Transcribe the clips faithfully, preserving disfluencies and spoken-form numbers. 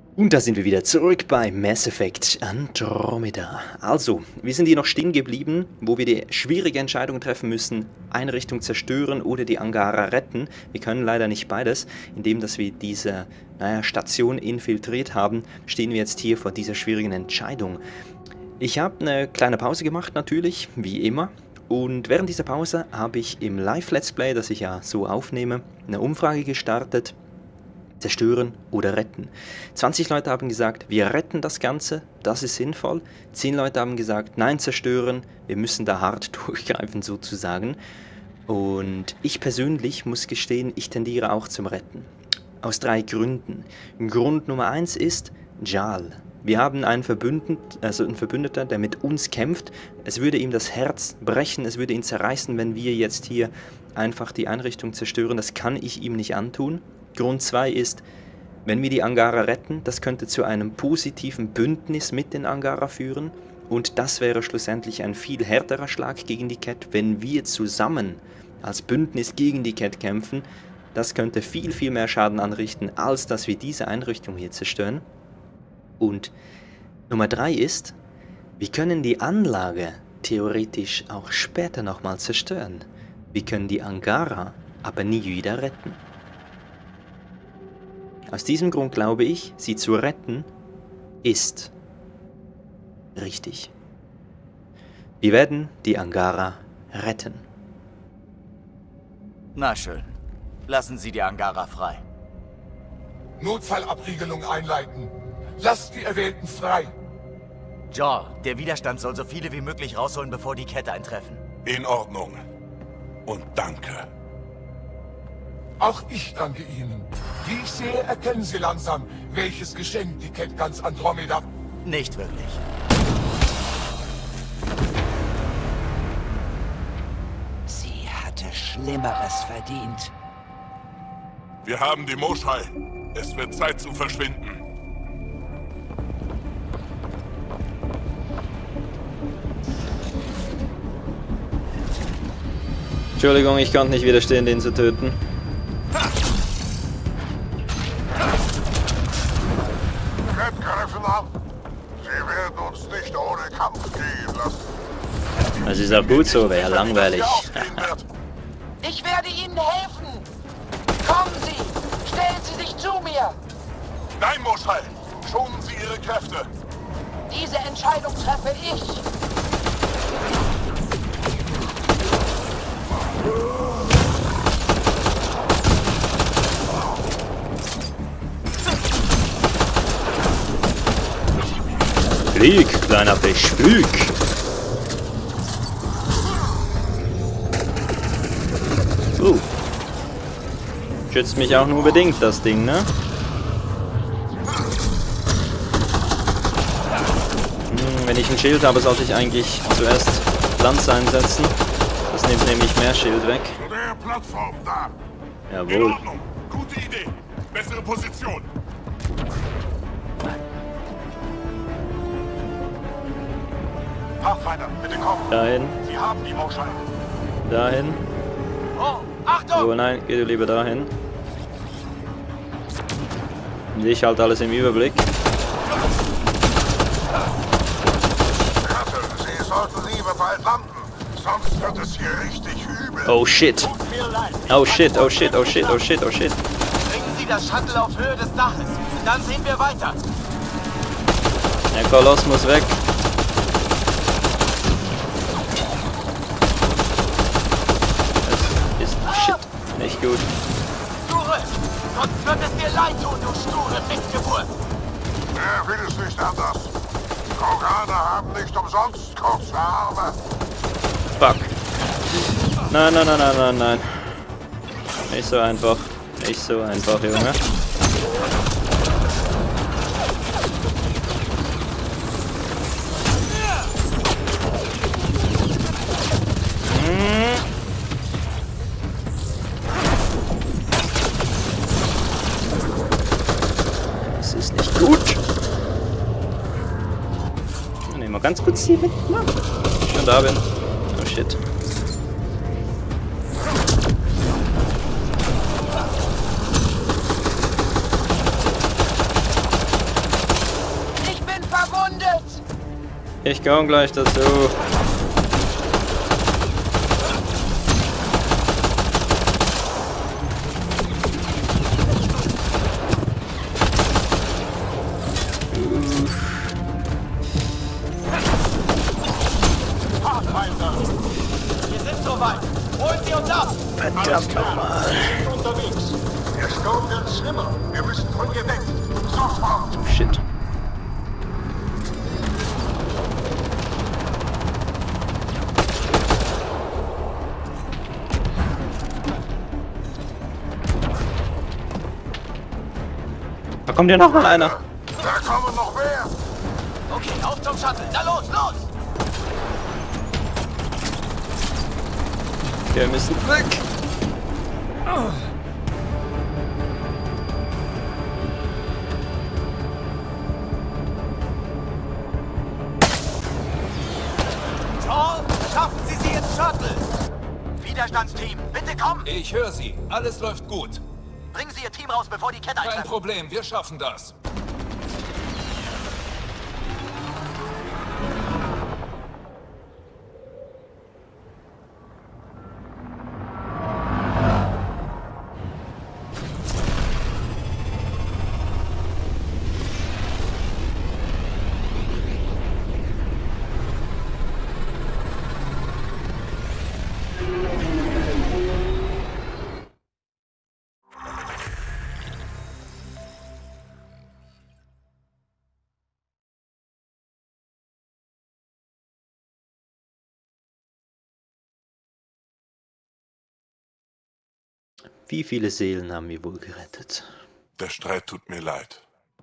Und da sind wir wieder zurück bei Mass Effect Andromeda. Also, wir sind hier noch stehen geblieben, wo wir die schwierige Entscheidung treffen müssen, Einrichtung zerstören oder die Angara retten. Wir können leider nicht beides. Indem dass wir diese naja, Station infiltriert haben, stehen wir jetzt hier vor dieser schwierigen Entscheidung. Ich habe eine kleine Pause gemacht natürlich, wie immer. Und während dieser Pause habe ich im Live-Let's Play, das ich ja so aufnehme, eine Umfrage gestartet. Zerstören oder retten. zwanzig Leute haben gesagt, wir retten das Ganze, das ist sinnvoll. zehn Leute haben gesagt, nein, zerstören, wir müssen da hart durchgreifen sozusagen. Und ich persönlich muss gestehen, ich tendiere auch zum Retten. Aus drei Gründen. Grund Nummer eins ist Jaal. Wir haben einen, Verbündeten, also einen Verbündeter, der mit uns kämpft. Es würde ihm das Herz brechen, es würde ihn zerreißen, wenn wir jetzt hier einfach die Einrichtung zerstören. Das kann ich ihm nicht antun. Grund zwei ist, wenn wir die Angara retten, das könnte zu einem positiven Bündnis mit den Angara führen und das wäre schlussendlich ein viel härterer Schlag gegen die Kett, wenn wir zusammen als Bündnis gegen die Kett kämpfen. Das könnte viel, viel mehr Schaden anrichten, als dass wir diese Einrichtung hier zerstören. Und Nummer drei ist, wir können die Anlage theoretisch auch später nochmal zerstören. Wir können die Angara aber nie wieder retten. Aus diesem Grund glaube ich, sie zu retten, ist richtig. Wir werden die Angara retten. Na schön. Lassen Sie die Angara frei. Notfallabriegelung einleiten. Lasst die Erwählten frei. Jaal, der Widerstand soll so viele wie möglich rausholen, bevor die Kette eintreffen. In Ordnung. Und danke. Auch ich danke Ihnen. Wie ich sehe, erkennen Sie langsam, welches Geschenk die Kett ganz Andromeda... Nicht wirklich. Sie hatte Schlimmeres verdient. Wir haben die Moschai. Es wird Zeit zu verschwinden. Entschuldigung, ich konnte nicht widerstehen, den zu töten. Greifen ab. Sie werden uns nicht ohne Kampf gehen lassen. Das ist auch gut so, wäre langweilig. Ich werde Ihnen helfen. Kommen Sie. Stellen Sie sich zu mir. Nein, Moschai. Schonen Sie Ihre Kräfte. Diese Entscheidung treffe ich. Flieg, kleiner Fisch, flieg! Uh. Schützt mich auch nur bedingt, das Ding, ne? Hm, wenn ich ein Schild habe, sollte ich eigentlich zuerst Lanze einsetzen. Das nimmt nämlich mehr Schild weg. Zu der Plattform da. In Jawohl. Ordnung. Gute Idee. Bessere Position. Pathfinder, bitte kommen. Dahin, Sie haben die Moschai. dahin. Oh, Achtung! Oh nein, geh du lieber dahin. Und ich halte alles im Überblick. Ratte, Sie sollten lieber bald landen. Sonst wird es hier richtig übel. Oh shit. Tut mir leid. Oh shit, oh shit, oh shit, oh shit, oh shit. Bringen Sie das Shuttle auf Höhe des Daches. Dann sehen wir weiter. Der Koloss muss weg. Das ist shit, nicht gut. Suche! Sonst wird es dir leid tun, du sture Missgeburt. Er will es nicht anders. Kroganer haben nicht umsonst kurze Arme. Fuck. Nein, nein, nein, nein, nein, nein. Nicht so einfach. Nicht so einfach, Junge. Das ist nicht gut. Nehmen wir ganz kurz hier mit. Ich schon da bin. Oh shit. Ich komme gleich dazu. Wir sind soweit. Holen Sie uns ab. Verdammt nochmal. Unterwegs. Der Sturm wird schlimmer. Wir müssen von hier weg. Sofort. Shit. Da kommt ja noch mal einer. Da kommen noch mehr. Okay, auf zum Shuttle. Na los, los! Wir müssen weg. Joel, schaffen Sie sie ins Shuttle! Widerstandsteam, bitte kommen! Ich höre Sie. Alles läuft gut. Bringen Sie Ihr Team raus, bevor die Kette Kein eintreffen. Problem, wir schaffen das. Wie viele Seelen haben wir wohl gerettet? Der Streit tut mir leid.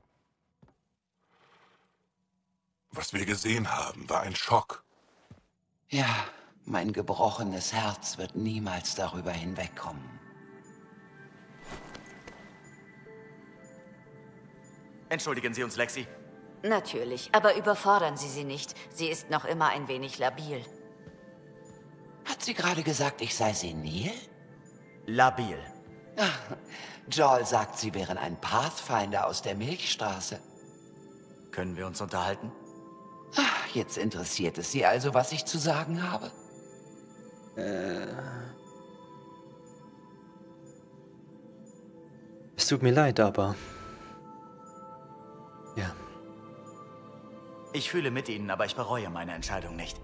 Was wir gesehen haben, war ein Schock. Ja, mein gebrochenes Herz wird niemals darüber hinwegkommen. Entschuldigen Sie uns, Lexi. Natürlich, aber überfordern Sie sie nicht. Sie ist noch immer ein wenig labil. Hat sie gerade gesagt, ich sei senil? Labil. Joel sagt, sie wären ein Pathfinder aus der Milchstraße. Können wir uns unterhalten? Ach, jetzt interessiert es Sie also, was ich zu sagen habe? Es tut mir leid, aber... Ja. Ich fühle mit Ihnen, aber ich bereue meine Entscheidung nicht.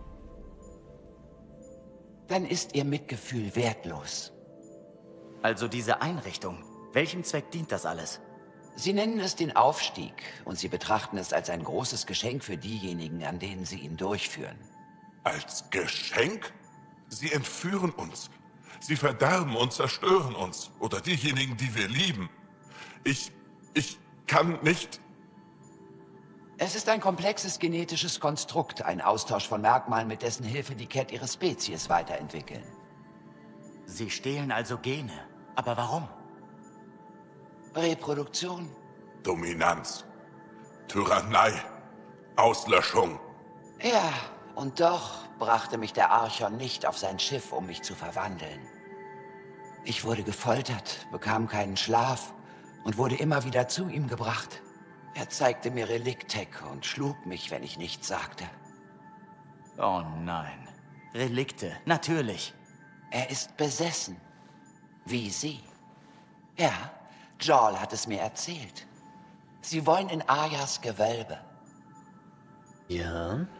Dann ist Ihr Mitgefühl wertlos. Also diese Einrichtung. Welchem Zweck dient das alles? Sie nennen es den Aufstieg und Sie betrachten es als ein großes Geschenk für diejenigen, an denen Sie ihn durchführen. Als Geschenk? Sie entführen uns. Sie verderben und zerstören uns. Oder diejenigen, die wir lieben. Ich... ich kann nicht... Es ist ein komplexes genetisches Konstrukt, ein Austausch von Merkmalen, mit dessen Hilfe die Cat ihre Spezies weiterentwickeln. Sie stehlen also Gene. Aber warum? Reproduktion. Dominanz. Tyrannei. Auslöschung. Ja, und doch brachte mich der Archon nicht auf sein Schiff, um mich zu verwandeln. Ich wurde gefoltert, bekam keinen Schlaf und wurde immer wieder zu ihm gebracht. Er zeigte mir Reliktek und schlug mich, wenn ich nichts sagte. Oh nein. Relikte, natürlich. Er ist besessen. Wie Sie. Ja, Joel hat es mir erzählt. Sie wollen in Ayas Gewölbe. Ja.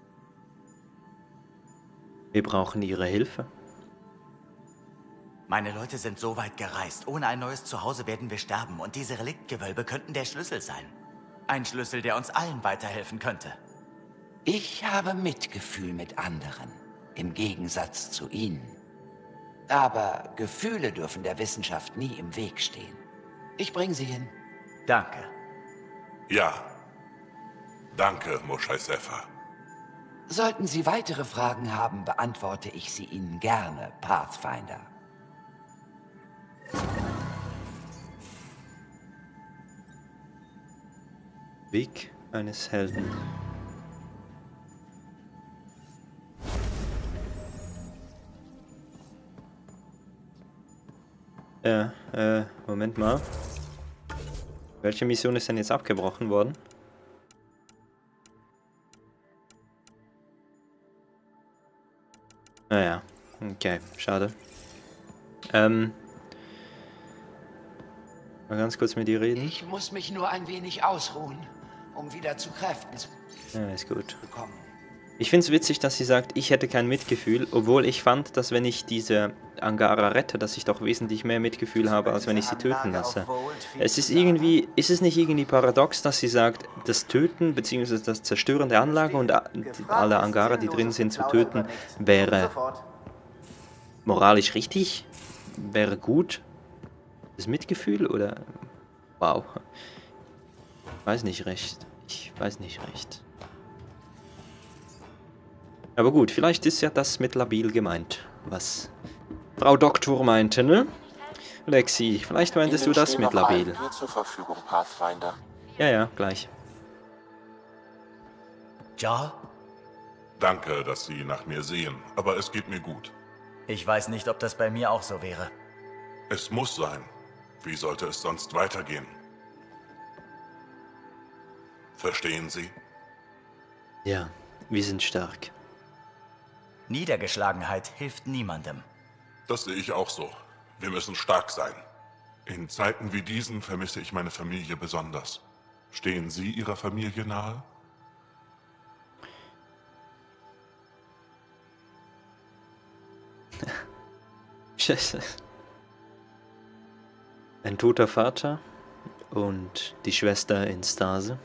Wir brauchen Ihre Hilfe. Meine Leute sind so weit gereist. Ohne ein neues Zuhause werden wir sterben. Und diese Reliktgewölbe könnten der Schlüssel sein. Ein Schlüssel, der uns allen weiterhelfen könnte. Ich habe Mitgefühl mit anderen, im Gegensatz zu Ihnen. Aber Gefühle dürfen der Wissenschaft nie im Weg stehen. Ich bringe sie hin. Danke. Ja. Danke, Moshae Sefa. Sollten Sie weitere Fragen haben, beantworte ich sie Ihnen gerne, Pathfinder. Weg eines Helden. Ja, äh, Moment mal. Welche Mission ist denn jetzt abgebrochen worden? Naja, okay, schade. Ähm, mal ganz kurz mit dir reden. Ich muss mich nur ein wenig ausruhen, um wieder zu Kräften zu Ja, ist gut. kommen. Ich finde es witzig, dass sie sagt, ich hätte kein Mitgefühl, obwohl ich fand, dass wenn ich diese Angara rette, dass ich doch wesentlich mehr Mitgefühl habe, als wenn ich sie töten lasse. Es ist irgendwie, ist es nicht irgendwie paradox, dass sie sagt, das Töten bzw. das Zerstören der Anlage und alle Angara, die drin sind, zu töten, wäre moralisch richtig? Wäre gut? Das Mitgefühl oder? Wow. Ich weiß nicht recht. Ich weiß nicht recht. Aber gut, vielleicht ist ja das mit labil gemeint, was Frau Doktor meinte, ne? Lexi, vielleicht meintest du das mit labil. Zur Verfügung, Pathfinder. Ja, ja, gleich. Jarl? Danke, dass Sie nach mir sehen, aber es geht mir gut. Ich weiß nicht, ob das bei mir auch so wäre. Es muss sein. Wie sollte es sonst weitergehen? Verstehen Sie? Ja, wir sind stark. Niedergeschlagenheit hilft niemandem. Das sehe ich auch so. Wir müssen stark sein. In Zeiten wie diesen vermisse ich meine Familie besonders. Stehen Sie Ihrer Familie nahe? Scheiße. Ein toter Vater und die Schwester in Stase.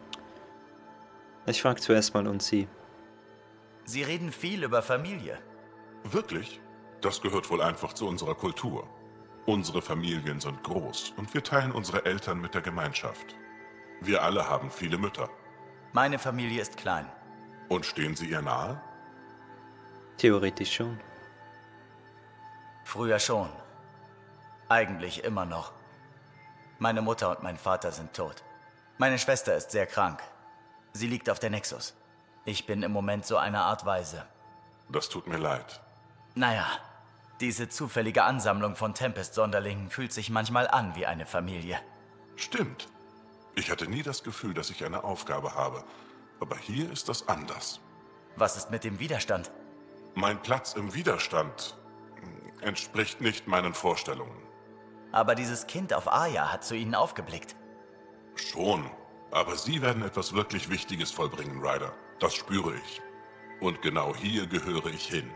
Ich frage zuerst mal und Sie. Sie reden viel über Familie. Wirklich? Das gehört wohl einfach zu unserer Kultur. Unsere Familien sind groß und wir teilen unsere Eltern mit der Gemeinschaft. Wir alle haben viele Mütter. Meine Familie ist klein. Und stehen Sie ihr nahe? Theoretisch schon. Früher schon. Eigentlich immer noch. Meine Mutter und mein Vater sind tot. Meine Schwester ist sehr krank. Sie liegt auf der Nexus. Ich bin im Moment so eine Art Waise. Das tut mir leid. Naja, diese zufällige Ansammlung von Tempest-Sonderlingen fühlt sich manchmal an wie eine Familie. Stimmt. Ich hatte nie das Gefühl, dass ich eine Aufgabe habe. Aber hier ist das anders. Was ist mit dem Widerstand? Mein Platz im Widerstand entspricht nicht meinen Vorstellungen. Aber dieses Kind auf Aya hat zu Ihnen aufgeblickt. Schon. Aber Sie werden etwas wirklich Wichtiges vollbringen, Ryder. Das spüre ich. Und genau hier gehöre ich hin.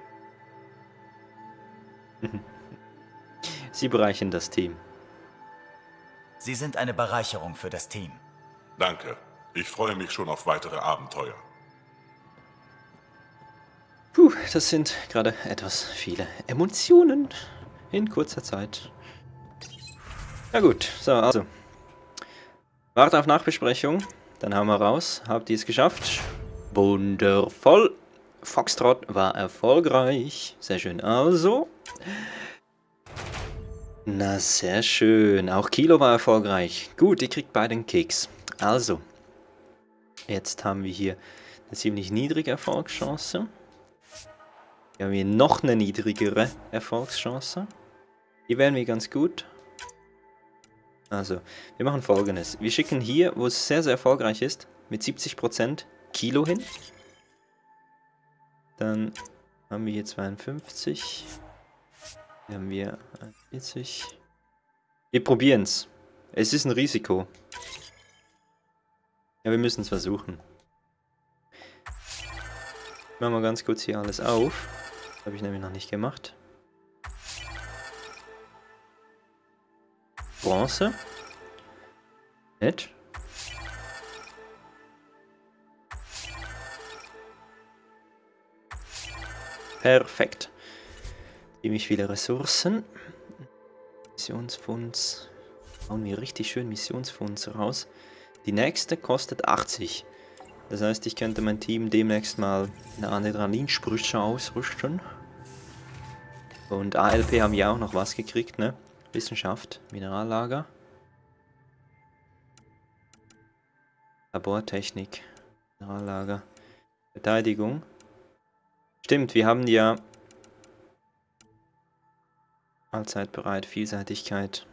Sie bereichern das Team. Sie sind eine Bereicherung für das Team. Danke. Ich freue mich schon auf weitere Abenteuer. Puh, das sind gerade etwas viele Emotionen in kurzer Zeit. Na gut, so, also. Warte auf Nachbesprechung. Dann haben wir raus. Habt ihr es geschafft? Wundervoll. Foxtrot war erfolgreich. Sehr schön. Also. Na, sehr schön. Auch Kilo war erfolgreich. Gut, ihr kriegt beide einen Keks. Also. Jetzt haben wir hier eine ziemlich niedrige Erfolgschance. Hier haben wir noch eine niedrigere Erfolgschance. Hier wären wir ganz gut. Also, wir machen Folgendes. Wir schicken hier, wo es sehr, sehr erfolgreich ist, mit siebzig Prozent Kilo hin. Dann haben wir hier zweiundfünfzig. Hier haben wir vierzig. Wir probieren es. Es ist ein Risiko. Ja, wir müssen es versuchen. Machen wir ganz kurz hier alles auf. Das habe ich nämlich noch nicht gemacht. Bronze. Nett. Perfekt. Ziemlich viele Ressourcen. Missionsfunds. Hauen wir richtig schön Missionsfunds raus. Die nächste kostet achtzig. Das heißt, ich könnte mein Team demnächst mal eine Adrenalinsprüche ausrüsten. Und A L P haben ja auch noch was gekriegt, ne? Wissenschaft, Minerallager. Labortechnik, Minerallager, Verteidigung. Stimmt, wir haben ja allzeit bereit, Vielseitigkeit.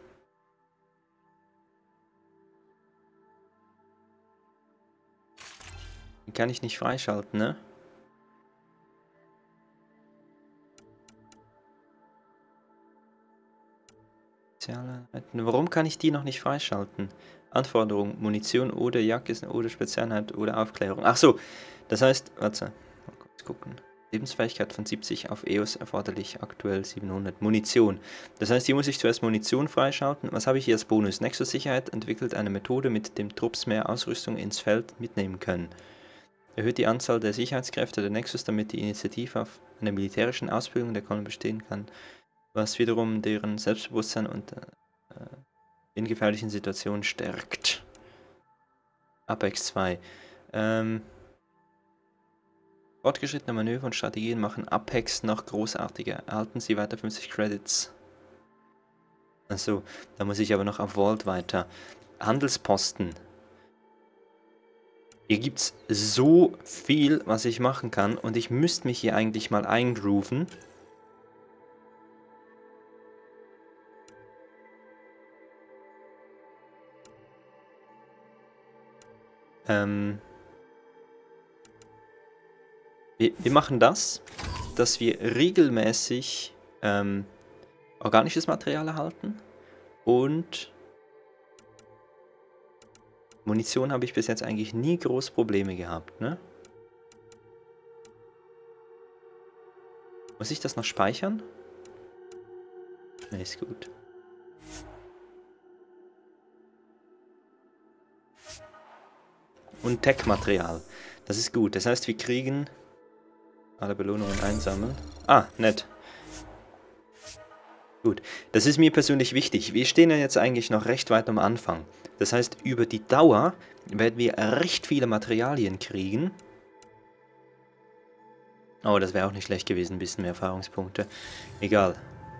Die kann ich nicht freischalten, ne? Spezialeinheiten. Warum kann ich die noch nicht freischalten? Anforderung, Munition oder Jagdwissen oder Spezialeinheit oder Aufklärung. Ach so, das heißt, warte, mal kurz gucken. Lebensfähigkeit von siebzig auf E O S erforderlich, aktuell siebenhundert. Munition. Das heißt, hier muss ich zuerst Munition freischalten. Was habe ich hier als Bonus? Nexus-Sicherheit entwickelt eine Methode, mit dem Trupps mehr Ausrüstung ins Feld mitnehmen können. Erhöht die Anzahl der Sicherheitskräfte der Nexus, damit die Initiative auf einer militärischen Ausbildung der Kolonnen bestehen kann, was wiederum deren Selbstbewusstsein und äh, in gefährlichen Situationen stärkt. Apex zwei. Ähm, fortgeschrittene Manöver und Strategien machen Apex noch großartiger. Erhalten Sie weiter fünfzig Credits. Achso, da muss ich aber noch auf Vault weiter. Handelsposten. Hier gibt es so viel, was ich machen kann und ich müsste mich hier eigentlich mal eingrooven. Ähm, wir, wir machen das, dass wir regelmäßig ähm, organisches Material erhalten und Munition habe ich bis jetzt eigentlich nie groß Probleme gehabt, ne? Muss ich das noch speichern? Ne, ist gut. Und Tech-Material. Das ist gut. Das heißt, wir kriegen alle Belohnungen einsammeln. Ah, nett. Gut. Das ist mir persönlich wichtig. Wir stehen ja jetzt eigentlich noch recht weit am Anfang. Das heißt, über die Dauer werden wir recht viele Materialien kriegen. Oh, das wäre auch nicht schlecht gewesen. Ein bisschen mehr Erfahrungspunkte. Egal.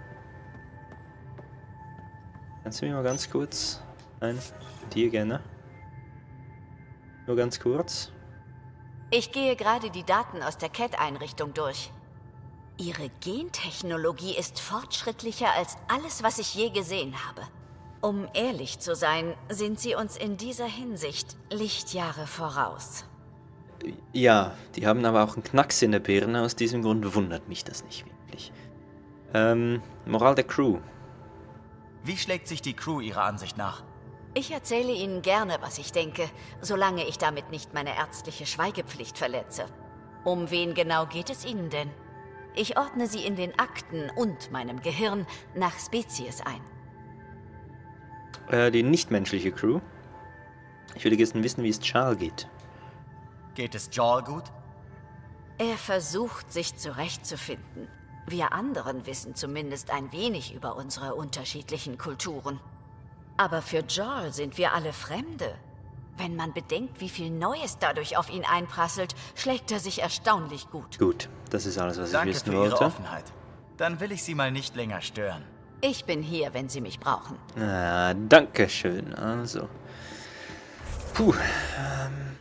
Kannst du mir mal ganz kurz... Nein, dir gerne. Nur ganz kurz. Ich gehe gerade die Daten aus der C A T-Einrichtung durch. Ihre Gentechnologie ist fortschrittlicher als alles, was ich je gesehen habe. Um ehrlich zu sein, sind sie uns in dieser Hinsicht Lichtjahre voraus. Ja, die haben aber auch einen Knacks in der Birne. Aus diesem Grund wundert mich das nicht wirklich. Ähm, Moral der Crew. Wie schlägt sich die Crew Ihrer Ansicht nach? Ich erzähle Ihnen gerne, was ich denke, solange ich damit nicht meine ärztliche Schweigepflicht verletze. Um wen genau geht es Ihnen denn? Ich ordne sie in den Akten und meinem Gehirn nach Spezies ein. Äh, die nichtmenschliche Crew. Ich würde gerne wissen, wie es Charles geht. Geht es Jarl gut? Er versucht, sich zurechtzufinden. Wir anderen wissen zumindest ein wenig über unsere unterschiedlichen Kulturen. Aber für Jarl sind wir alle Fremde. Wenn man bedenkt, wie viel Neues dadurch auf ihn einprasselt, schlägt er sich erstaunlich gut. Gut, das ist alles, was Danke ich wissen für wollte. Ihre Offenheit. Dann will ich Sie mal nicht länger stören. Ich bin hier, wenn Sie mich brauchen. Ah, danke schön. Also. Puh. Ähm.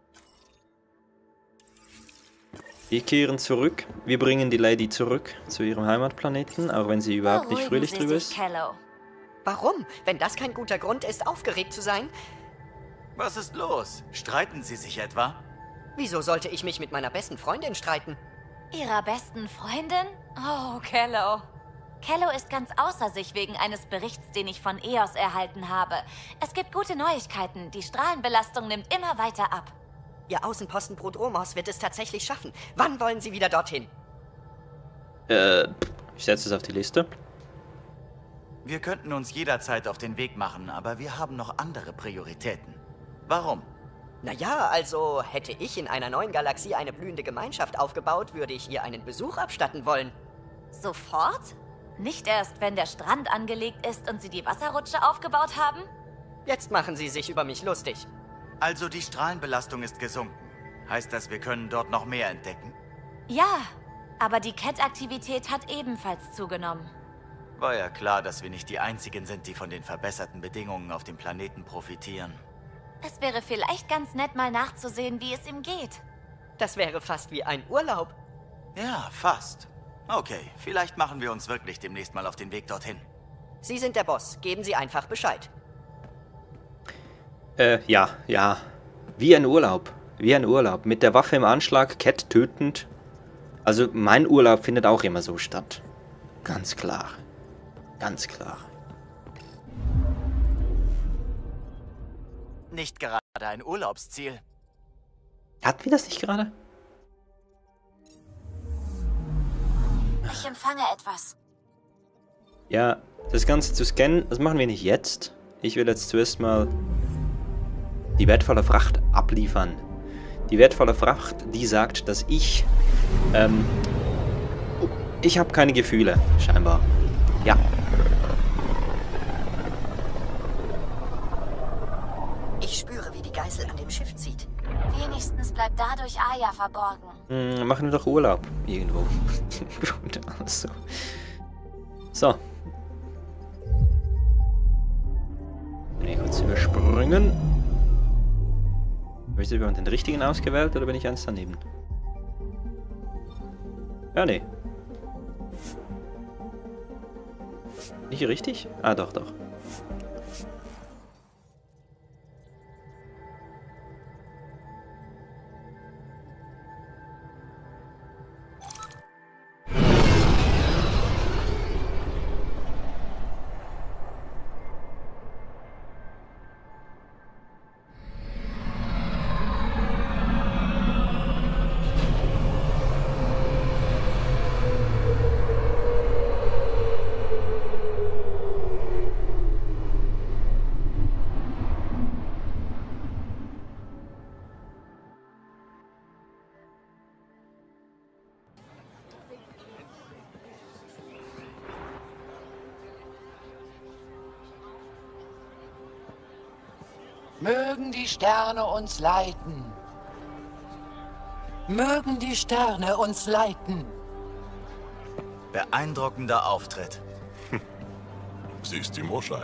Wir kehren zurück. Wir bringen die Lady zurück zu ihrem Heimatplaneten, auch wenn sie überhaupt nicht fröhlich drüber ist. Kello. Warum? Wenn das kein guter Grund ist, aufgeregt zu sein? Was ist los? Streiten Sie sich etwa? Wieso sollte ich mich mit meiner besten Freundin streiten? Ihrer besten Freundin? Oh, Kello. Kello ist ganz außer sich wegen eines Berichts, den ich von E O S erhalten habe. Es gibt gute Neuigkeiten. Die Strahlenbelastung nimmt immer weiter ab. Ihr Außenposten Prodromos wird es tatsächlich schaffen. Wann wollen Sie wieder dorthin? Äh, ich setze es auf die Liste. Wir könnten uns jederzeit auf den Weg machen, aber wir haben noch andere Prioritäten. Warum? Naja, also hätte ich in einer neuen Galaxie eine blühende Gemeinschaft aufgebaut, würde ich ihr einen Besuch abstatten wollen. Sofort? Nicht erst, wenn der Strand angelegt ist und Sie die Wasserrutsche aufgebaut haben? Jetzt machen Sie sich über mich lustig. Also die Strahlenbelastung ist gesunken. Heißt das, wir können dort noch mehr entdecken? Ja, aber die C A T-Aktivität hat ebenfalls zugenommen. War ja klar, dass wir nicht die Einzigen sind, die von den verbesserten Bedingungen auf dem Planeten profitieren. Es wäre vielleicht ganz nett, mal nachzusehen, wie es ihm geht. Das wäre fast wie ein Urlaub. Ja, fast. Okay, vielleicht machen wir uns wirklich demnächst mal auf den Weg dorthin. Sie sind der Boss. Geben Sie einfach Bescheid. Äh, ja, ja. Wie ein Urlaub. Wie ein Urlaub. Mit der Waffe im Anschlag, Cat tötend. Also mein Urlaub findet auch immer so statt. Ganz klar. Ganz klar. nicht gerade ein Urlaubsziel. Hatten wir das nicht gerade? Ich empfange etwas. Ja, das Ganze zu scannen, das machen wir nicht jetzt. Ich will jetzt zuerst mal die wertvolle Fracht abliefern. Die wertvolle Fracht, die sagt, dass ich... Ähm, ich habe keine Gefühle, scheinbar. Ja. Ich spüre, wie die Geißel an dem Schiff zieht. Wenigstens bleibt dadurch Aya verborgen. Hm, machen wir doch Urlaub. Irgendwo. Gut, also. So. Bin ich kurz übersprungen. Habe ich jemand den richtigen ausgewählt oder bin ich eins daneben? Ja, nee. Nicht richtig? Ah, doch, doch. Mögen die Sterne uns leiten. Mögen die Sterne uns leiten. Beeindruckender Auftritt. Sie ist die Moschei.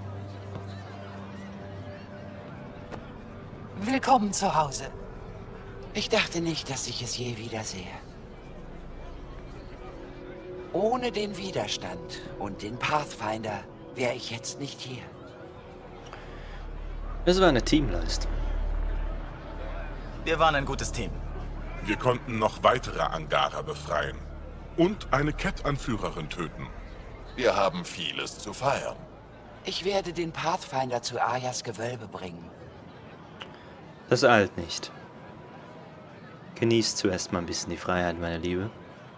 Willkommen zu Hause. Ich dachte nicht, dass ich es je wiedersehe. Ohne den Widerstand und den Pathfinder wäre ich jetzt nicht hier. Es war eine Teamleistung. Wir waren ein gutes Team. Wir konnten noch weitere Angara befreien. Und eine Cat-Anführerin töten. Wir haben vieles zu feiern. Ich werde den Pathfinder zu Ayas Gewölbe bringen. Das eilt nicht. Genießt zuerst mal ein bisschen die Freiheit, meine Liebe.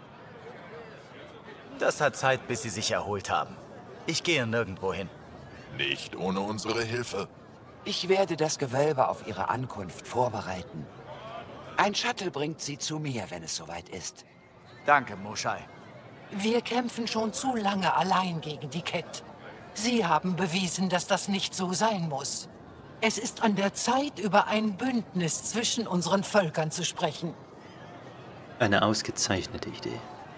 Das hat Zeit, bis sie sich erholt haben. Ich gehe nirgendwo hin. Nicht ohne unsere Hilfe. Ich werde das Gewölbe auf ihre Ankunft vorbereiten. Ein Shuttle bringt sie zu mir, wenn es soweit ist. Danke, Moschei. Wir kämpfen schon zu lange allein gegen die Cat. Sie haben bewiesen, dass das nicht so sein muss. Es ist an der Zeit, über ein Bündnis zwischen unseren Völkern zu sprechen. Eine ausgezeichnete Idee.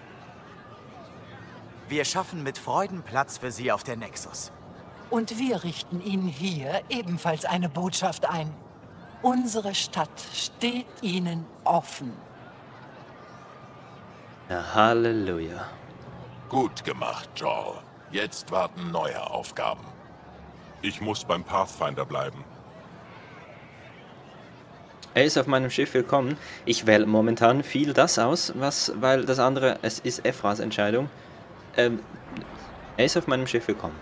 Wir schaffen mit Freuden Platz für sie auf der Nexus. Und wir richten Ihnen hier ebenfalls eine Botschaft ein. Unsere Stadt steht Ihnen offen. Ja, Halleluja. Gut gemacht, Joel. Jetzt warten neue Aufgaben. Ich muss beim Pathfinder bleiben. Er ist auf meinem Schiff willkommen. Ich wähle momentan viel das aus, was, weil das andere, es ist Ephras Entscheidung. Ähm, er ist auf meinem Schiff willkommen.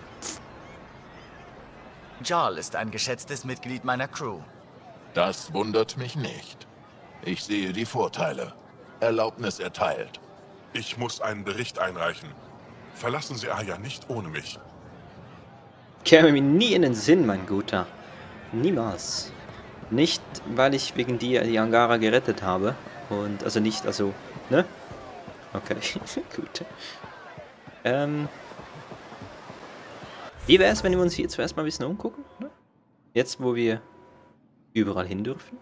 Jarl ist ein geschätztes Mitglied meiner Crew. Das wundert mich nicht. Ich sehe die Vorteile. Erlaubnis erteilt. Ich muss einen Bericht einreichen. Verlassen Sie Aya nicht ohne mich. Käme mir nie in den Sinn, mein Guter. Niemals. Nicht, weil ich wegen dir die Angara gerettet habe. Und, also nicht, also, ne? Okay, gut. Ähm... Wie wäre es, wenn wir uns hier zuerst mal ein bisschen umgucken? Ne? Jetzt, wo wir überall hin dürfen?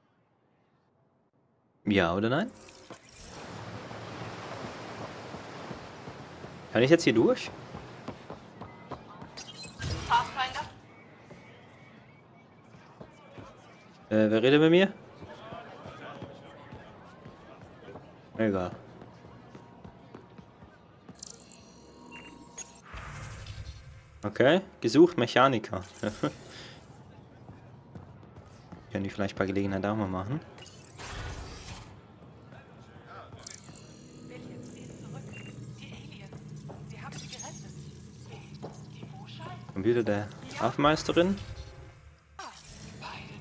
Ja oder nein? Kann ich jetzt hier durch? Pathfinder? Äh, wer redet mit mir? Egal. Okay, gesucht Mechaniker. Können die vielleicht bei Gelegenheit auch mal machen. Kommt wieder der Hafenmeisterin.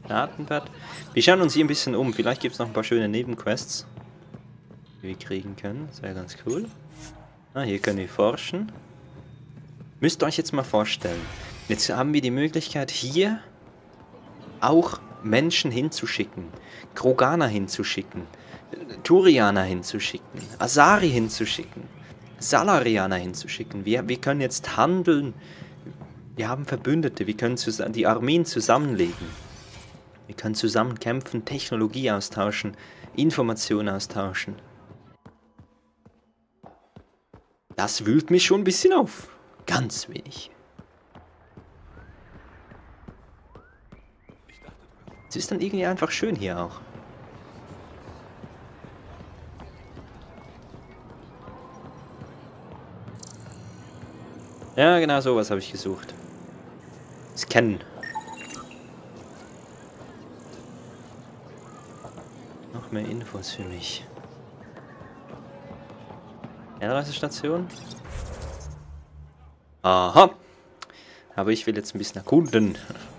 Datenblatt. Wir schauen uns hier ein bisschen um. Vielleicht gibt es noch ein paar schöne Nebenquests, die wir kriegen können. Das wäre ganz cool. Ah, hier können wir forschen. Müsst ihr euch jetzt mal vorstellen. Jetzt haben wir die Möglichkeit, hier auch Menschen hinzuschicken. Kroganer hinzuschicken. Turianer hinzuschicken. Asari hinzuschicken. Salarianer hinzuschicken. Wir, wir können jetzt handeln. Wir haben Verbündete. Wir können die Armeen zusammenlegen. Wir können zusammen kämpfen, Technologie austauschen, Informationen austauschen. Das wühlt mich schon ein bisschen auf. Ganz wenig. Es ist dann irgendwie einfach schön hier auch. Ja, genau sowas habe ich gesucht. Scannen. Noch mehr Infos für mich. Einreisestation. Aha. Aber ich will jetzt ein bisschen erkunden.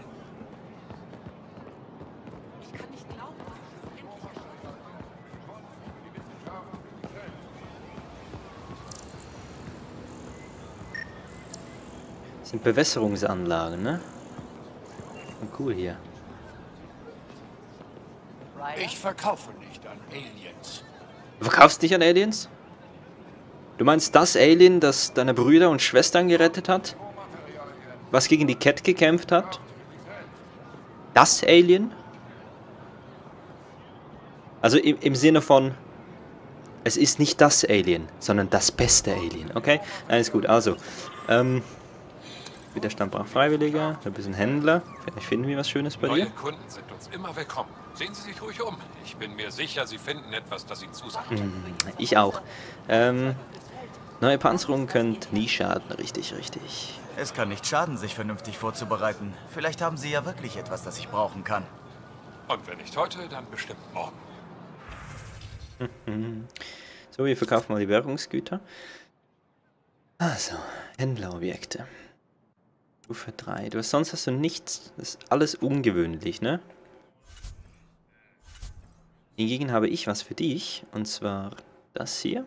Das sind Bewässerungsanlagen, ne? Und cool hier. Ich verkaufe nicht an Aliens. Du verkaufst nicht an Aliens? Du meinst das Alien, das deine Brüder und Schwestern gerettet hat? Was gegen die Cat gekämpft hat? Das Alien? Also im, im Sinne von, es ist nicht das Alien, sondern das beste Alien, okay? Nein, ist gut, also, ähm, Widerstand braucht Freiwillige, ein bisschen Händler, vielleicht finden wir was Schönes bei dir. Neue Kunden sind uns immer willkommen. Sehen Sie sich ruhig um. Ich bin mir sicher, Sie finden etwas, das Ihnen zusagt. Hm, ich auch. Ähm, neue Panzerungen könnt nie schaden, richtig, richtig. Es kann nicht schaden, sich vernünftig vorzubereiten. Vielleicht haben Sie ja wirklich etwas, das ich brauchen kann. Und wenn nicht heute, dann bestimmt morgen. So, wir verkaufen mal die Währungsgüter. Also, Händlerobjekte. Stufe drei. Du hast, sonst hast du nichts. Das ist alles ungewöhnlich, ne? Hingegen habe ich was für dich. Und zwar das hier.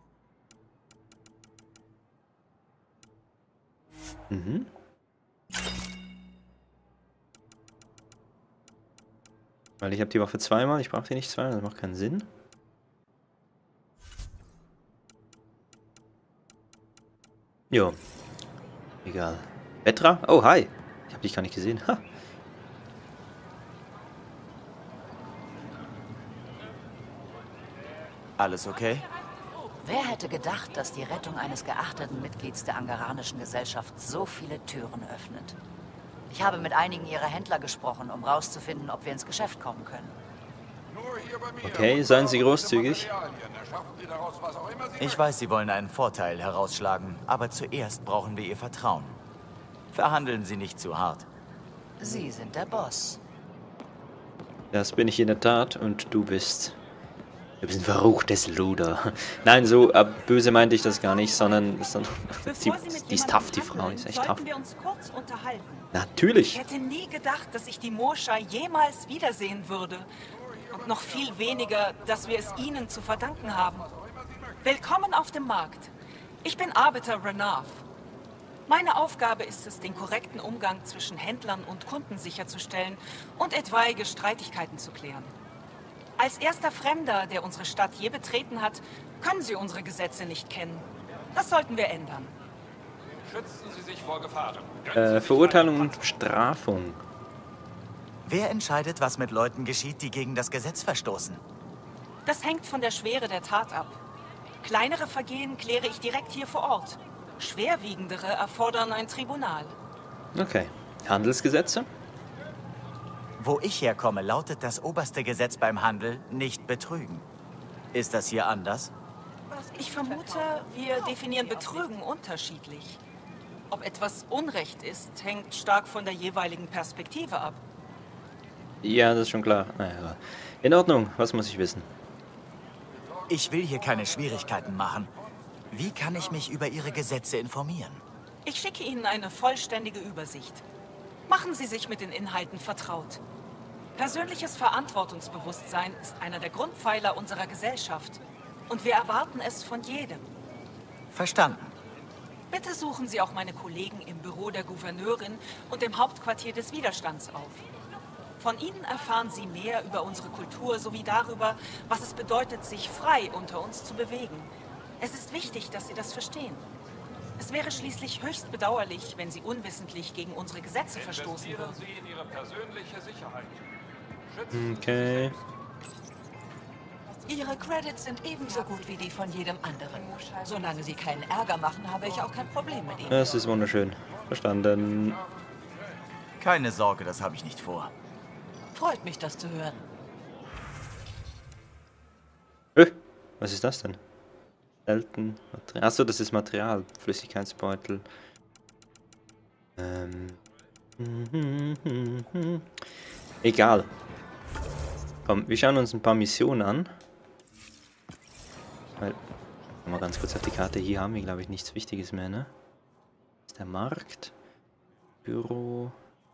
Mhm. Weil ich habe die Waffe zweimal. Ich brauche die nicht zweimal. Das macht keinen Sinn. Jo. Egal. Petra? Oh, hi. Ich habe dich gar nicht gesehen. Ha. Alles okay? Wer hätte gedacht, dass die Rettung eines geachteten Mitglieds der angaranischen Gesellschaft so viele Türen öffnet? Ich habe mit einigen ihrer Händler gesprochen, um rauszufinden, ob wir ins Geschäft kommen können. Okay, seien Sie großzügig. Ich weiß, Sie wollen einen Vorteil herausschlagen, aber zuerst brauchen wir Ihr Vertrauen. Verhandeln Sie nicht zu hart. Sie sind der Boss. Das bin ich in der Tat und du bist... Du bist ein verruchtes Luder. Nein, so äh, böse meinte ich das gar nicht, sondern... sondern die, die ist tough, die Frau, die ist echt tough. Wir uns kurz unterhalten. Natürlich. Ich hätte nie gedacht, dass ich die Moscha jemals wiedersehen würde. Und noch viel weniger, dass wir es ihnen zu verdanken haben. Willkommen auf dem Markt. Ich bin Arbiter Renav. Meine Aufgabe ist es, den korrekten Umgang zwischen Händlern und Kunden sicherzustellen und etwaige Streitigkeiten zu klären. Als erster Fremder, der unsere Stadt je betreten hat, können Sie unsere Gesetze nicht kennen. Das sollten wir ändern. Schützen Sie sich vor Gefahren. Äh, Verurteilung und Bestrafung. Wer entscheidet, was mit Leuten geschieht, die gegen das Gesetz verstoßen? Das hängt von der Schwere der Tat ab. Kleinere Vergehen kläre ich direkt hier vor Ort. Schwerwiegendere erfordern ein Tribunal. Okay. Handelsgesetze? Wo ich herkomme, lautet das oberste Gesetz beim Handel nicht betrügen. Ist das hier anders? Ich vermute, wir definieren Betrügen unterschiedlich. Ob etwas Unrecht ist, hängt stark von der jeweiligen Perspektive ab. Ja, das ist schon klar. Naja, in Ordnung. Was muss ich wissen? Ich will hier keine Schwierigkeiten machen. Wie kann ich mich über Ihre Gesetze informieren? Ich schicke Ihnen eine vollständige Übersicht. Machen Sie sich mit den Inhalten vertraut. Persönliches Verantwortungsbewusstsein ist einer der Grundpfeiler unserer Gesellschaft. Und wir erwarten es von jedem. Verstanden. Bitte suchen Sie auch meine Kollegen im Büro der Gouverneurin und im Hauptquartier des Widerstands auf. Von ihnen erfahren Sie mehr über unsere Kultur sowie darüber, was es bedeutet, sich frei unter uns zu bewegen. Es ist wichtig, dass Sie das verstehen. Es wäre schließlich höchst bedauerlich, wenn Sie unwissentlich gegen unsere Gesetze verstoßen würden. Sie in Ihre persönliche Sicherheit. Okay. Ihre Credits sind ebenso gut wie die von jedem anderen. Solange Sie keinen Ärger machen, habe ich auch kein Problem mit Ihnen. Das ist wunderschön. Verstanden. Keine Sorge, das habe ich nicht vor. Freut mich, das zu hören. Öh, was ist das denn? Selten. Achso, das ist Material. Flüssigkeitsbeutel. Ähm. Egal. Komm, wir schauen uns ein paar Missionen an. Weil, mal ganz kurz auf die Karte. Hier haben wir, glaube ich, nichts Wichtiges mehr, ne? Das ist der Markt. Büro.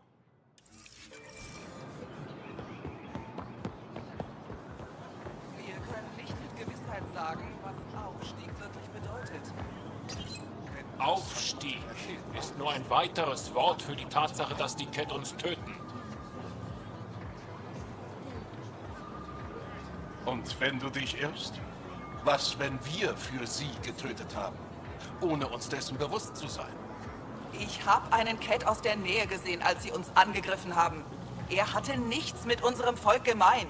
Wir können nicht mit Gewissheit sagen, was Aufstieg wirklich bedeutet. Aufstieg ist nur ein weiteres Wort für die Tatsache, dass die Kett uns töten. Und wenn du dich irrst? Was, wenn wir für sie getötet haben, ohne uns dessen bewusst zu sein? Ich habe einen Cat aus der Nähe gesehen, als sie uns angegriffen haben. Er hatte nichts mit unserem Volk gemein.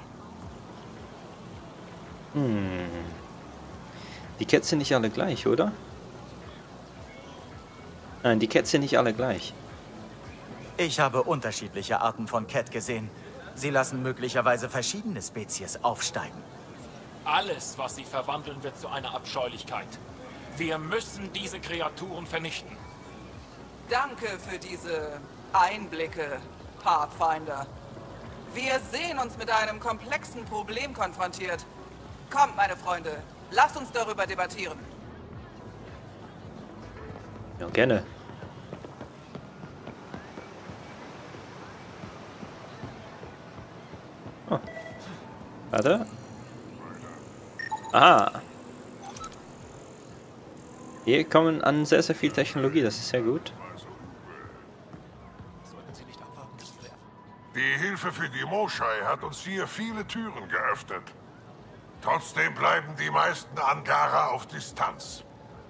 Hm. Die Cats sind nicht alle gleich, oder? Nein, die Cats sind nicht alle gleich. Ich habe unterschiedliche Arten von Cat gesehen. Sie lassen möglicherweise verschiedene Spezies aufsteigen. Alles, was sie verwandeln, wird zu einer Abscheulichkeit. Wir müssen diese Kreaturen vernichten. Danke für diese Einblicke, Pathfinder. Wir sehen uns mit einem komplexen Problem konfrontiert. Kommt, meine Freunde, lasst uns darüber debattieren. Ja, gerne. Oh. Warte. Ah. Wir kommen an sehr, sehr viel Technologie, das ist sehr gut. Die Hilfe für die Moschei hat uns hier viele Türen geöffnet. Trotzdem bleiben die meisten Angara auf Distanz.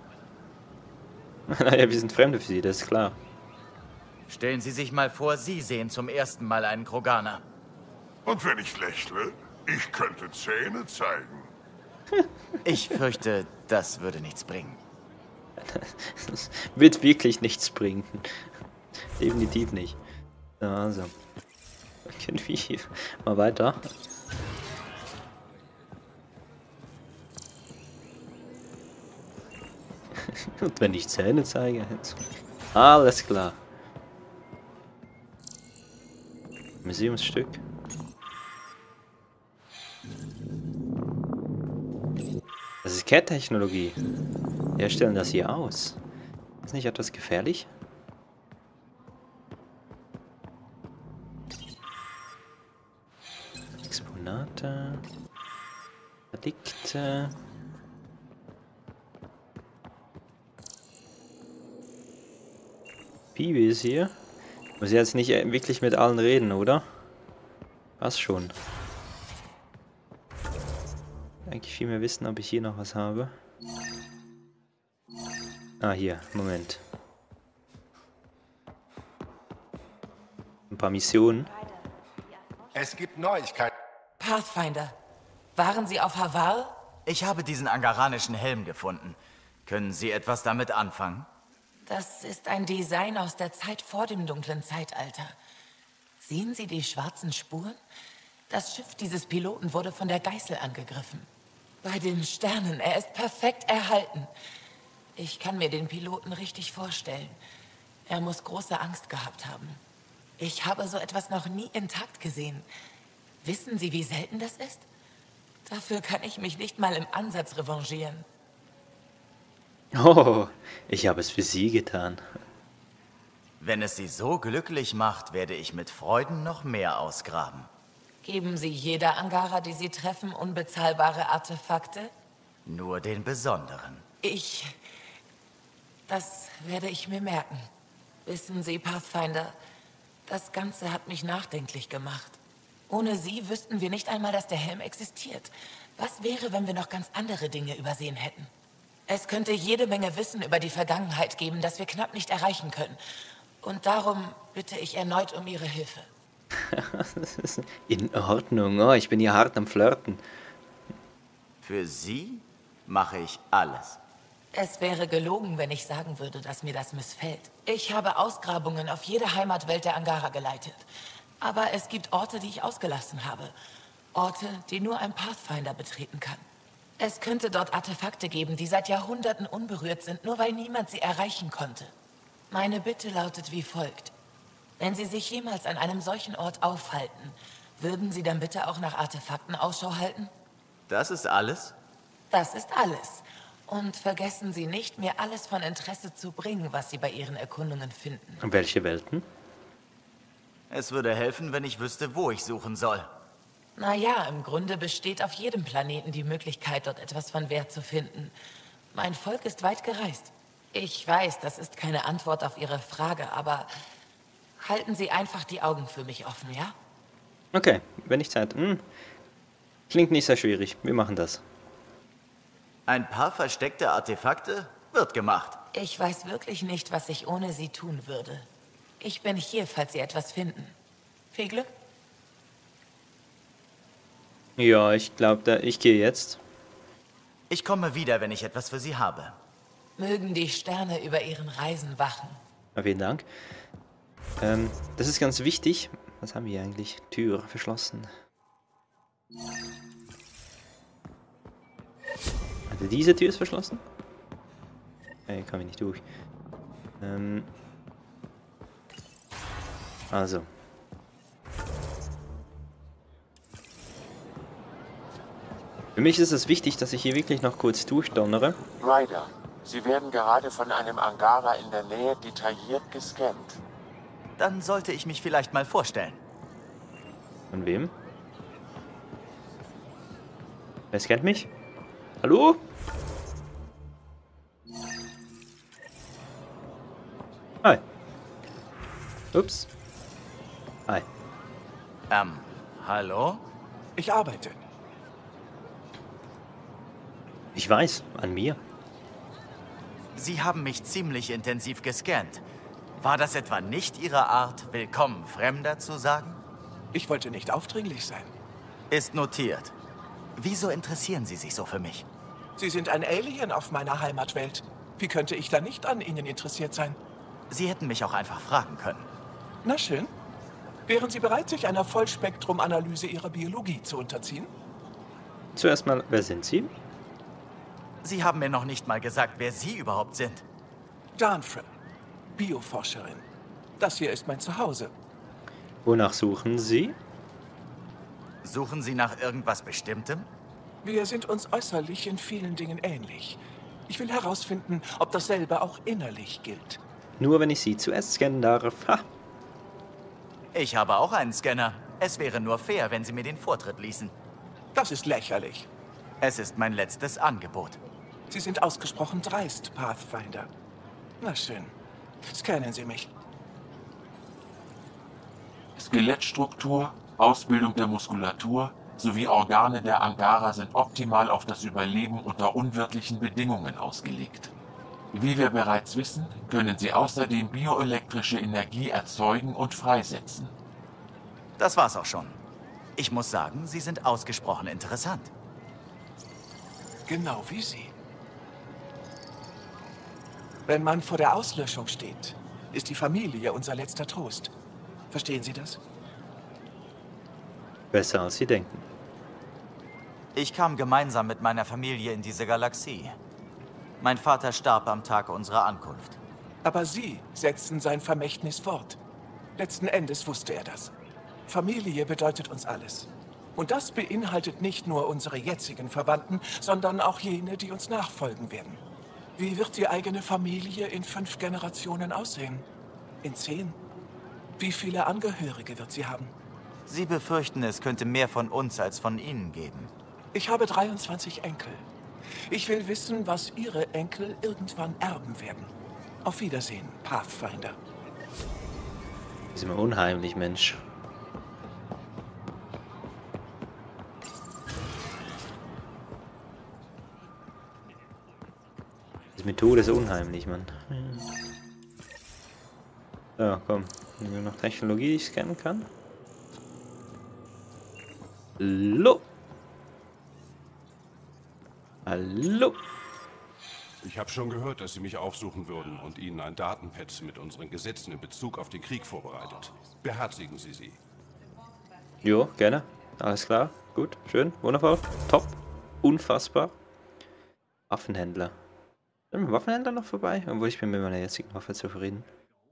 Naja, wir sind Fremde für sie, das ist klar. Stellen Sie sich mal vor, Sie sehen zum ersten Mal einen Kroganer. Und wenn ich lächle, ich könnte Zähne zeigen. Ich fürchte, das würde nichts bringen. Das wird wirklich nichts bringen. Definitiv nicht. Also. Irgendwie. Mal weiter. Und wenn ich Zähne zeige. Alles klar. Museumsstück. Das ist Cat-Technologie. Wir stellen das hier aus. Ist das nicht etwas gefährlich? Exponate. Relikte. Bibi ist hier. Muss jetzt nicht wirklich mit allen reden, oder? Was schon. Eigentlich viel mehr wissen, ob ich hier noch was habe. Ah, hier. Moment. Ein paar Missionen. Es gibt Neuigkeiten. Pathfinder, waren Sie auf Havar? Ich habe diesen angaranischen Helm gefunden. Können Sie etwas damit anfangen? Das ist ein Design aus der Zeit vor dem dunklen Zeitalter. Sehen Sie die schwarzen Spuren? Das Schiff dieses Piloten wurde von der Geißel angegriffen. Bei den Sternen, er ist perfekt erhalten. Ich kann mir den Piloten richtig vorstellen. Er muss große Angst gehabt haben. Ich habe so etwas noch nie intakt gesehen. Wissen Sie, wie selten das ist? Dafür kann ich mich nicht mal im Ansatz revanchieren. Oh, ich habe es für Sie getan. Wenn es Sie so glücklich macht, werde ich mit Freuden noch mehr ausgraben. Geben Sie jeder Angara, die Sie treffen, unbezahlbare Artefakte? Nur den besonderen. Ich... Das werde ich mir merken. Wissen Sie, Pathfinder, das Ganze hat mich nachdenklich gemacht. Ohne Sie wüssten wir nicht einmal, dass der Helm existiert. Was wäre, wenn wir noch ganz andere Dinge übersehen hätten? Es könnte jede Menge Wissen über die Vergangenheit geben, das wir knapp nicht erreichen können. Und darum bitte ich erneut um Ihre Hilfe. In Ordnung. Oh, ich bin hier hart am Flirten. Für Sie mache ich alles. Es wäre gelogen, wenn ich sagen würde, dass mir das missfällt. Ich habe Ausgrabungen auf jede Heimatwelt der Angara geleitet. Aber es gibt Orte, die ich ausgelassen habe. Orte, die nur ein Pathfinder betreten kann. Es könnte dort Artefakte geben, die seit Jahrhunderten unberührt sind, nur weil niemand sie erreichen konnte. Meine Bitte lautet wie folgt. Wenn Sie sich jemals an einem solchen Ort aufhalten, würden Sie dann bitte auch nach Artefakten Ausschau halten? Das ist alles? Das ist alles. Und vergessen Sie nicht, mir alles von Interesse zu bringen, was Sie bei Ihren Erkundungen finden. Und welche Welten? Es würde helfen, wenn ich wüsste, wo ich suchen soll. Naja, im Grunde besteht auf jedem Planeten die Möglichkeit, dort etwas von Wert zu finden. Mein Volk ist weit gereist. Ich weiß, das ist keine Antwort auf Ihre Frage, aber halten Sie einfach die Augen für mich offen, ja? Okay, wenn ich Zeit... Hm. Klingt nicht sehr schwierig. Wir machen das. Ein paar versteckte Artefakte wird gemacht. Ich weiß wirklich nicht, was ich ohne Sie tun würde. Ich bin hier, falls Sie etwas finden. Viel Glück. Ja, ich glaube, ich gehe jetzt. Ich komme wieder, wenn ich etwas für Sie habe. Mögen die Sterne über Ihren Reisen wachen. Ja, vielen Dank. Ähm, das ist ganz wichtig. Was haben wir hier eigentlich? Tür verschlossen. Also diese Tür ist verschlossen? Hey, kann ich nicht durch. Ähm, also. Für mich ist es wichtig, dass ich hier wirklich noch kurz durchdonnere. Ryder, Sie werden gerade von einem Angara in der Nähe detailliert gescannt. Dann sollte ich mich vielleicht mal vorstellen. Von wem? Wer scannt mich? Hallo? Hi. Ups. Hi. Ähm, hallo? Ich arbeite. Ich weiß, an mir. Sie haben mich ziemlich intensiv gescannt. War das etwa nicht Ihre Art, willkommen Fremder zu sagen? Ich wollte nicht aufdringlich sein. Ist notiert. Wieso interessieren Sie sich so für mich? Sie sind ein Alien auf meiner Heimatwelt. Wie könnte ich da nicht an Ihnen interessiert sein? Sie hätten mich auch einfach fragen können. Na schön. Wären Sie bereit, sich einer Vollspektrum-Analyse Ihrer Biologie zu unterziehen? Zuerst mal, wer sind Sie? Sie haben mir noch nicht mal gesagt, wer Sie überhaupt sind. Danfred, Bioforscherin. Das hier ist mein Zuhause. Wonach suchen Sie? Suchen Sie nach irgendwas Bestimmtem? Wir sind uns äußerlich in vielen Dingen ähnlich. Ich will herausfinden, ob dasselbe auch innerlich gilt. Nur wenn ich Sie zuerst scannen darf. Ha. Ich habe auch einen Scanner. Es wäre nur fair, wenn Sie mir den Vortritt ließen. Das ist lächerlich. Es ist mein letztes Angebot. Sie sind ausgesprochen dreist, Pathfinder. Na schön. Scannen Sie mich. Skelettstruktur, Ausbildung der Muskulatur sowie Organe der Angara sind optimal auf das Überleben unter unwirtlichen Bedingungen ausgelegt. Wie wir bereits wissen, können sie außerdem bioelektrische Energie erzeugen und freisetzen. Das war's auch schon. Ich muss sagen, Sie sind ausgesprochen interessant. Genau wie Sie. Wenn man vor der Auslöschung steht, ist die Familie unser letzter Trost. Verstehen Sie das? Besser als Sie denken. Ich kam gemeinsam mit meiner Familie in diese Galaxie. Mein Vater starb am Tag unserer Ankunft. Aber Sie setzten sein Vermächtnis fort. Letzten Endes wusste er das. Familie bedeutet uns alles. Und das beinhaltet nicht nur unsere jetzigen Verwandten, sondern auch jene, die uns nachfolgen werden. Wie wird die eigene Familie in fünf Generationen aussehen? In zehn? Wie viele Angehörige wird sie haben? Sie befürchten, es könnte mehr von uns als von Ihnen geben. Ich habe dreiundzwanzig Enkel. Ich will wissen, was Ihre Enkel irgendwann erben werden. Auf Wiedersehen, Pathfinder. Ist immer unheimlich, Mensch. Ist mir todesunheimlich, Mann. So, komm. Wenn wir noch Technologie, die ich scannen kann. Hallo. Hallo. Ich habe schon gehört, dass Sie mich aufsuchen würden und Ihnen ein Datenpad mit unseren Gesetzen in Bezug auf den Krieg vorbereitet. Beherzigen Sie sie. Jo, gerne. Alles klar. Gut, schön, wundervoll, top, unfassbar. Waffenhändler. Sind wir Waffenhändler noch vorbei? Obwohl ich bin mit meiner jetzigen Waffe zufrieden.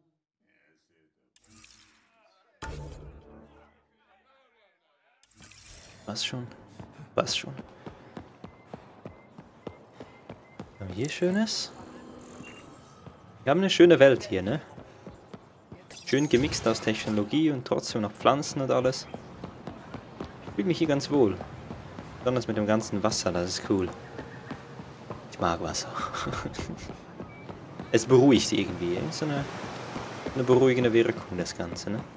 Was schon? Was schon? Was haben wir hier Schönes? Wir haben eine schöne Welt hier, ne? Schön gemixt aus Technologie und trotzdem noch Pflanzen und alles. Ich fühle mich hier ganz wohl. Besonders mit dem ganzen Wasser, das ist cool. Ich mag Wasser. Es beruhigt irgendwie. So eine, eine beruhigende Wirkung, das Ganze, ne?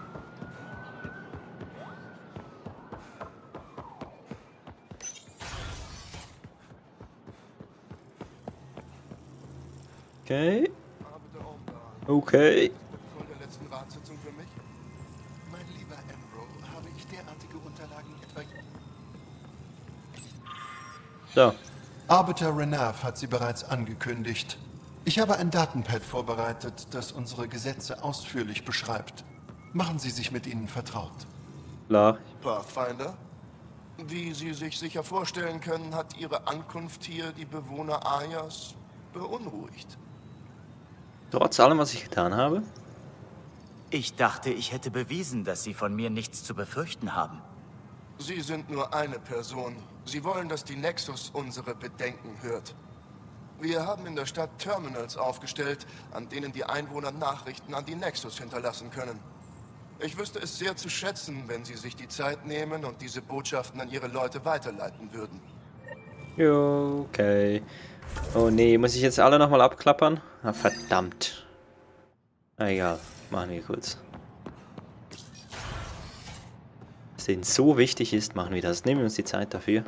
Okay. Okay. Vor der letzten Ratssitzung für mich? Mein lieber Amro, habe ich derartige Unterlagen etwa... So. Arbiter Renav hat sie bereits angekündigt. Ich habe ein Datenpad vorbereitet, das unsere Gesetze ausführlich beschreibt. Machen Sie sich mit ihnen vertraut. Klar. Pathfinder? Wie Sie sich sicher vorstellen können, hat Ihre Ankunft hier die Bewohner Ayas beunruhigt. Trotz allem, was ich getan habe? Ich dachte, ich hätte bewiesen, dass Sie von mir nichts zu befürchten haben. Sie sind nur eine Person. Sie wollen, dass die Nexus unsere Bedenken hört. Wir haben in der Stadt Terminals aufgestellt, an denen die Einwohner Nachrichten an die Nexus hinterlassen können. Ich wüsste es sehr zu schätzen, wenn Sie sich die Zeit nehmen und diese Botschaften an Ihre Leute weiterleiten würden. Jo, okay. Oh nee, muss ich jetzt alle nochmal abklappern? Ah, verdammt. Na egal, machen wir kurz. Was denen so wichtig ist, machen wir das. Nehmen wir uns die Zeit dafür.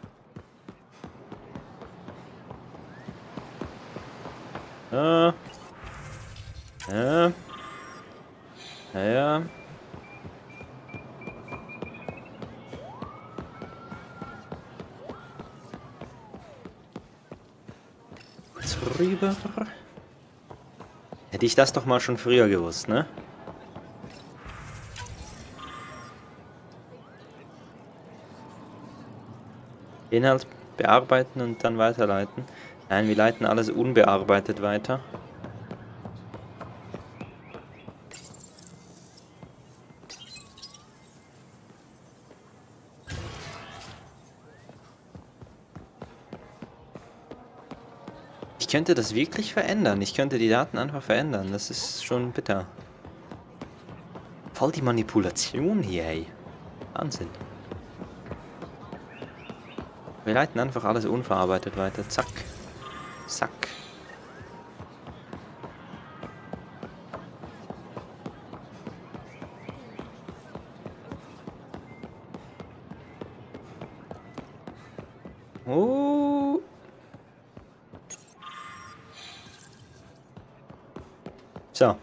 Ah. Ja. Ja. Kurz rüber. Hätte ich das doch mal schon früher gewusst, ne? Inhalt bearbeiten und dann weiterleiten. Nein, wir leiten alles unbearbeitet weiter. Ich könnte das wirklich verändern. Ich könnte die Daten einfach verändern. Das ist schon bitter. Voll die Manipulation hier, ey. Wahnsinn. Wir leiten einfach alles unverarbeitet weiter. Zack. Zack. Oh. So.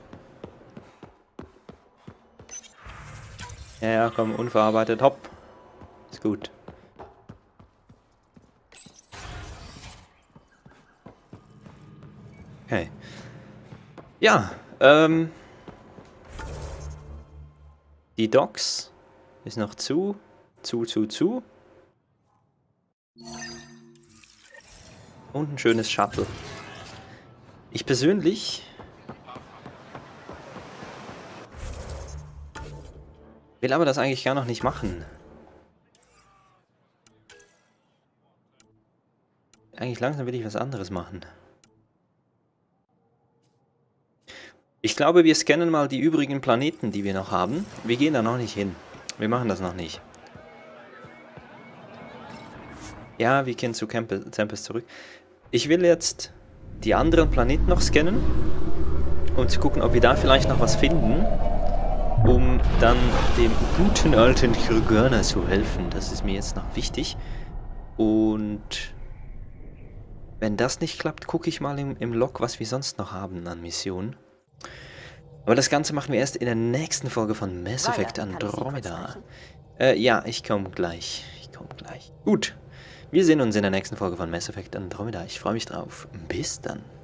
Ja, ja, komm, unverarbeitet. Hopp. Ist gut. Okay. Ja, ähm. Die Docks ist noch zu. Zu, zu, zu. Und ein schönes Shuttle. Ich persönlich will aber das eigentlich gar noch nicht machen. Eigentlich langsam will ich was anderes machen. Ich glaube, wir scannen mal die übrigen Planeten, die wir noch haben. Wir gehen da noch nicht hin. Wir machen das noch nicht. Ja, wir kehren zu Tempest zurück. Ich will jetzt die anderen Planeten noch scannen, um zu gucken, ob wir da vielleicht noch was finden, um dann dem guten alten Kurgana zu helfen. Das ist mir jetzt noch wichtig. Und wenn das nicht klappt, gucke ich mal im, im Log, was wir sonst noch haben an Missionen. Aber das Ganze machen wir erst in der nächsten Folge von Mass Effect Andromeda. Äh, ja, ich komme gleich. Ich komme gleich. Gut, wir sehen uns in der nächsten Folge von Mass Effect Andromeda. Ich freue mich drauf. Bis dann.